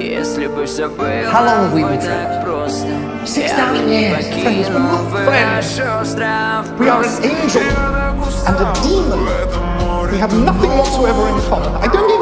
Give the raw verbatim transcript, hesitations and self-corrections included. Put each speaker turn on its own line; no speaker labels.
How long have we been friends? Six thousand years. Friends, we're not friends. We are an angel and a demon. We have nothing whatsoever in common. I don't